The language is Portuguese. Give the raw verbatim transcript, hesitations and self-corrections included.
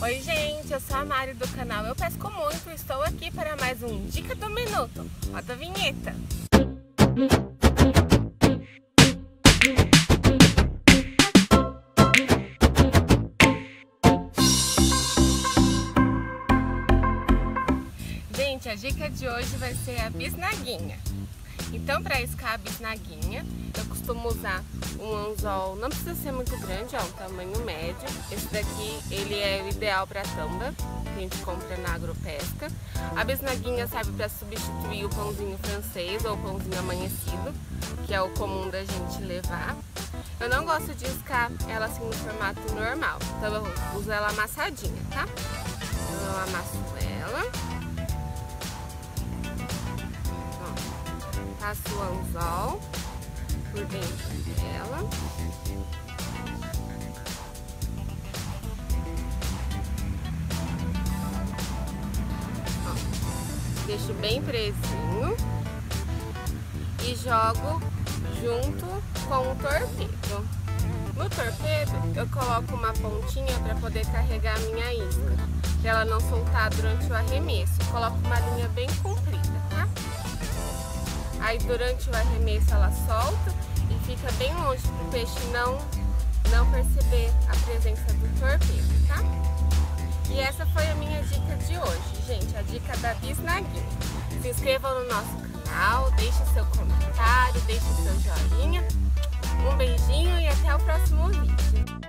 Oi gente, eu sou a Mari do canal Eu Pesco Muito e estou aqui para mais um Dica do Minuto. Roda a vinheta. Gente, a dica de hoje vai ser a bisnaguinha. Então, para iscar a bisnaguinha, eu costumo usar um anzol, não precisa ser muito grande, é um tamanho médio. Esse daqui, ele é o ideal para tamba, que a gente compra na Agropesca. A bisnaguinha serve para substituir o pãozinho francês ou o pãozinho amanhecido, que é o comum da gente levar. Eu não gosto de iscar ela assim no formato normal, então eu uso ela amassadinha, tá? Então eu amasso ela. Passo o anzol por dentro dela. Ó, deixo bem presinho e jogo junto com o torpedo. No torpedo eu coloco uma pontinha para poder carregar a minha isca, para ela não soltar durante o arremesso. Coloco uma linha bem comprida, tá? Aí durante o arremesso ela solta e fica bem longe para o peixe não, não perceber a presença do torpedo, tá? E essa foi a minha dica de hoje, gente, a dica da bisnaguinha. Se inscrevam no nosso canal, deixe seu comentário, deixe seu joinha. Um beijinho e até o próximo vídeo.